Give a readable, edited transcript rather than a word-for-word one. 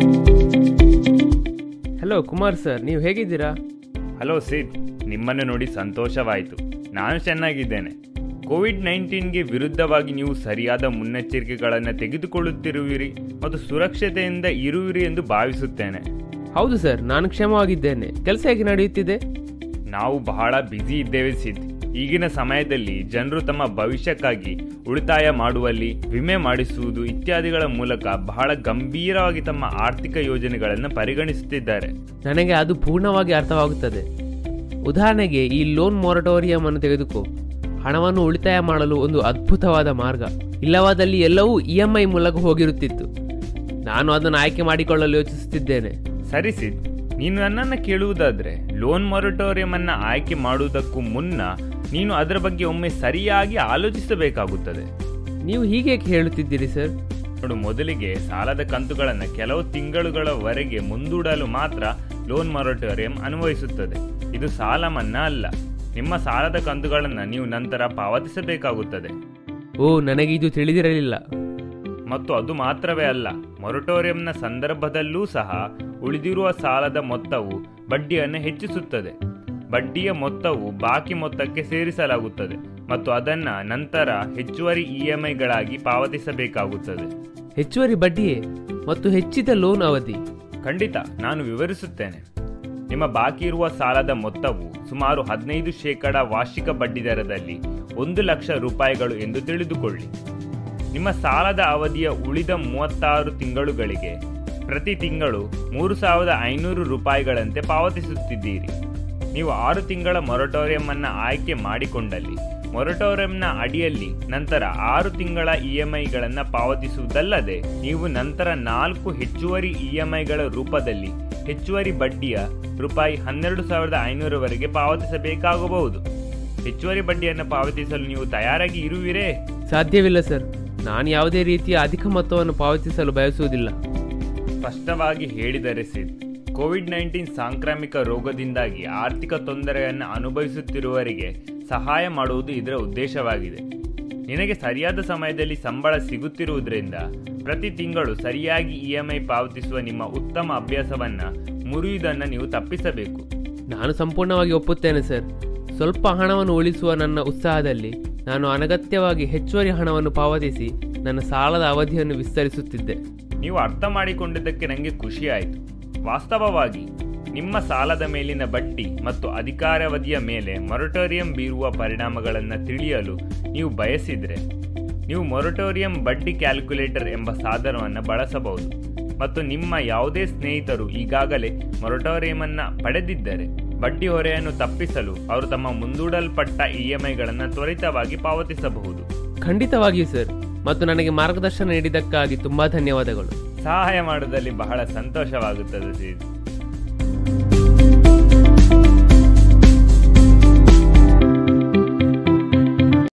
Hello Kumar sir, ನೀವು ಹೇಗಿದ್ದೀರಾ? Hello ಸಿದ್, ನಿಮ್ಮನ್ನು ನೋಡಿ ಸಂತೋಷವಾಯಿತು. ನಾನು ಚೆನ್ನಾಗಿದ್ದೇನೆ. ಕೋವಿಡ್-19ಗೆ ವಿರುದ್ಧವಾಗಿ ನೀವು ಸರಿಯಾದ ಮುನ್ನೆಚ್ಚರಿಕೆಗಳನ್ನು ತೆಗೆದುಕೊಳ್ಳುತ್ತಿರುವಿರಿ ಮತ್ತು ಸುರಕ್ಷತೆಯಿಂದ ಇರುವಿರಿ ಎಂದು ಭಾವಿಸುತ್ತೇನೆ. ಹೌದು ಸರ್, ನಾನು ಕ್ಷೇಮವಾಗಿದ್ದೇನೆ. ಕೆಲಸ ಹೇಗೆ ನಡೆಯುತ್ತಿದೆ? ನಾವು ಬಹಳ ಬ್ಯುಸಿ ಇದ್ದೇವೆ ಸಿದ್. ಈಗಿನ ಸಮಯದಲ್ಲಿ ಜನರು ತಮ್ಮ ಭವಿಷ್ಯಕ್ಕಾಗಿ ಉಳಿತಾಯ ಮಾಡುವಲ್ಲಿ, ವಿಮೆ ಮಾಡಿಸುವುದು ಇತ್ಯಾದಿಗಳ ಮೂಲಕ ಬಹಳ ಗಂಭೀರವಾಗಿ ತಮ್ಮ ಆರ್ಥಿಕ ಯೋಜನೆಗಳನ್ನು ಪರಿಗಣಿಸುತ್ತಿದ್ದಾರೆ. ನನಗೆ ಅದು ಪೂರ್ಣವಾಗಿ ಅರ್ಥವಾಗುತ್ತದೆ. ಉದಾಹರಣೆಗೆ ಈ ಲೋನ್ ಮೊರಟೋರಿಯಂ ಅನ್ನು ತೆಗೆದುಕೋ. ಹಣವನ್ನು ಉಳಿತಾಯ ಮಾಡಲು ಒಂದು ಅದ್ಭುತವಾದ ಮಾರ್ಗ. ಇಲ್ಲವಾದಲ್ಲಿ ಎಲ್ಲವೂ EMI ಮೂಲಕ ಹೋಗಿರುತ್ತಿತ್ತು. ನಾನು ಅದನ್ನು ಆಯ್ಕೆ ಮಾಡಿಕೊಳ್ಳಲು ಯೋಚಿಸುತ್ತಿದ್ದೇನೆ. ಸರಿ ಸಿದ್, ನೀನು ನನ್ನನ್ನು ಕೇಳುವುದಾದರೆ ಲೋನ್ ಮೊರಟೋರಿಯಂ ಅನ್ನು ಆಯ್ಕೆ ಮಾಡುವುದಕ್ಕೂ ಮುನ್ನ ನೀನು ಅದರ ಬಗ್ಗೆ ಒಮ್ಮೆ ಸರಿಯಾಗಿ ಆಲೋಚಿಸಬೇಕಾಗುತ್ತದೆ. ನೀವು ಹೀಗೆ ಹೇಳುತ್ತಿದ್ದೀರಿ ಸರ್? ನೋಡು, ಮೊದಲಿಗೆ ಸಾಲದ ಕಂತುಗಳನ್ನು ಕೆಲವು ತಿಂಗಳುಗಳವರೆಗೆ ಮುಂದೂಡಲು ಮಾತ್ರ ಲೋನ್ ಮೊರಟೋರಿಯಂ ಅನ್ವಯಿಸುತ್ತದೆ. ಇದು ಸಾಲ ಮನ್ನಾ ಅಲ್ಲ. ನಿಮ್ಮ ಸಾಲದ ಕಂತುಗಳನ್ನು ನೀವು ನಂತರ ಪಾವತಿಸಬೇಕಾಗುತ್ತದೆ. ಓ, ನನಗೆ ಇದು ತಿಳಿದಿರಲಿಲ್ಲ. ಮತ್ತು ಅದು ಮಾತ್ರವೇ ಅಲ್ಲ, ಮೊರಟೋರಿಯಂನ ಸಂದರ್ಭದಲ್ಲೂ ಸಹ ಉಳಿದಿರುವ ಸಾಲದ ಮೊತ್ತವು ಬಡ್ಡಿಯನ್ನು ಹೆಚ್ಚಿಸುತ್ತದೆ. ಬಡ್ಡಿಯ ಮೊತ್ತವು ಬಾಕಿ ಮೊತ್ತಕ್ಕೆ ಸೇರಿಸಲಾಗುತ್ತದೆ ಮತ್ತು ಅದನ್ನು ನಂತರ ಹೆಚ್ಚುವರಿ EMIಗಳಾಗಿ ಪಾವತಿಸಬೇಕಾಗುತ್ತದೆ. ಹೆಚ್ಚುವರಿ ಬಡ್ಡಿಯೇ ಮತ್ತು ಹೆಚ್ಚಿದ ಲೋನ್ ಅವಧಿ? ಖಂಡಿತ, ನಾನು ವಿವರಿಸುತ್ತೇನೆ. ನಿಮ್ಮ ಬಾಕಿ ಇರುವ ಸಾಲದ ಮೊತ್ತವು ಸುಮಾರು 15% ವಾರ್ಷಿಕ ಬಡ್ಡಿ ದರದಲ್ಲಿ 1 ಲಕ್ಷ ರೂಪಾಯಿಗಳು ಎಂದು ತಿಳಿದುಕೊಳ್ಳಿ. ನಿಮ್ಮ ಸಾಲದ ಅವಧಿಯ ಉಳಿದ 36 ತಿಂಗಳುಗಳಿಗೆ ಪ್ರತಿ ತಿಂಗಳು 3,500 ರೂಪಾಯಿಗಳಂತೆ ಪಾವತಿಸುತ್ತಿದ್ದೀರಿ. ನೀವು 6 ತಿಂಗಳ ಮೊರಟೋರಿಯಂ ಅನ್ನು ಆಯ್ಕೆ ಮಾಡಿಕೊಂಡಲ್ಲಿ ಮೊರಟೋರಿಯಂನ ಅಡಿಯಲ್ಲಿ ನಂತರ 6 ತಿಂಗಳ EMIಗಳನ್ನು ಪಾವತಿಸುವುದಲ್ಲದೆ ನೀವು ನಂತರ 4 ಹೆಚ್ಚುವರಿ EMIಗಳ ರೂಪದಲ್ಲಿ ಹೆಚ್ಚುವರಿ ಬಡ್ಡಿಯ ₹12,500ವರೆಗೆ ಪಾವತಿಸಬೇಕಾಗಬಹುದು. ಹೆಚ್ಚುವರಿ ಬಡ್ಡಿಯನ್ನು ಪಾವತಿಸಲು ನೀವು ತಯಾರಾಗಿ ಇರುವಿರೇ? ಸಾಧ್ಯವಿಲ್ಲ ಸರ್, ನಾನು ಯಾವುದೇ ರೀತಿಯ ಅಧಿಕ ಮೊತ್ತವನ್ನು ಪಾವತಿಸಲು ಬಯಸುವುದಿಲ್ಲ. ಸ್ಪಷ್ಟವಾಗಿ ಹೇಳಿದರೆ ಸಿದ್, ಕೋವಿಡ್-19 ಸಾಂಕ್ರಾಮಿಕ ರೋಗದಿಂದಾಗಿ ಆರ್ಥಿಕ ತೊಂದರೆಯನ್ನು ಅನುಭವಿಸುತ್ತಿರುವವರಿಗೆ ಸಹಾಯ ಮಾಡುವುದು ಇದರ ಉದ್ದೇಶವಾಗಿದೆ. ನಿನಗೆ ಸರಿಯಾದ ಸಮಯದಲ್ಲಿ ಸಂಬಳ ಸಿಗುತ್ತಿರುವುದರಿಂದ ಪ್ರತಿ ತಿಂಗಳು ಸರಿಯಾಗಿ EMI ಪಾವತಿಸುವ ನಿಮ್ಮ ಉತ್ತಮ ಅಭ್ಯಾಸವನ್ನು ಮುರಿಯುವುದನ್ನು ನೀವು ತಪ್ಪಿಸಬೇಕು. ನಾನು ಸಂಪೂರ್ಣವಾಗಿ ಒಪ್ಪುತ್ತೇನೆ ಸರ್. ಸ್ವಲ್ಪ ಹಣವನ್ನು ಉಳಿಸುವ ನನ್ನ ಉತ್ಸಾಹದಲ್ಲಿ ನಾನು ಅನಗತ್ಯವಾಗಿ ಹೆಚ್ಚುವರಿ ಹಣವನ್ನು ಪಾವತಿಸಿ ನನ್ನ ಸಾಲದ ಅವಧಿಯನ್ನು ವಿಸ್ತರಿಸುತ್ತಿದ್ದೆ. ನೀವು ಅರ್ಥ ಮಾಡಿಕೊಂಡಿದ್ದಕ್ಕೆ ನನಗೆ ಖುಷಿಯಾಯಿತು. ವಾಸ್ತವವಾಗಿ ನಿಮ್ಮ ಸಾಲದ ಮೇಲಿನ ಬಡ್ಡಿ ಮತ್ತು ಅಧಿಕಾರಾವಧಿಯ ಮೇಲೆ ಮೊರಟೋರಿಯಂ ಬೀರುವ ಪರಿಣಾಮಗಳನ್ನು ತಿಳಿಯಲು ನೀವು ಬಯಸಿದರೆ ನೀವು ಮೊರಟೋರಿಯಂ ಬಡ್ಡಿ ಕ್ಯಾಲ್ಕುಲೇಟರ್ ಎಂಬ ಸಾಧನವನ್ನು ಬಳಸಬಹುದು. ಮತ್ತು ನಿಮ್ಮ ಯಾವುದೇ ಸ್ನೇಹಿತರು ಈಗಾಗಲೇ ಮೊರಟೋರಿಯಂ ಪಡೆದಿದ್ದರೆ ಬಡ್ಡಿ ಹೊರೆಯನ್ನು ತಪ್ಪಿಸಲು ಅವರು ತಮ್ಮ ಮುಂದೂಡಲ್ಪಟ್ಟ EMIಗಳನ್ನು ತ್ವರಿತವಾಗಿ ಪಾವತಿಸಬಹುದು. ಖಂಡಿತವಾಗಿಯೂ ಸರ್, ಮತ್ತು ನನಗೆ ಮಾರ್ಗದರ್ಶನ ನೀಡಿದ್ದಕ್ಕಾಗಿ ತುಂಬಾ ಧನ್ಯವಾದಗಳು. ಸಹಾಯ ಮಾಡುವುದರಲ್ಲಿ ಬಹಳ ಸಂತೋಷವಾಗುತ್ತದೆ ಸೀದ್.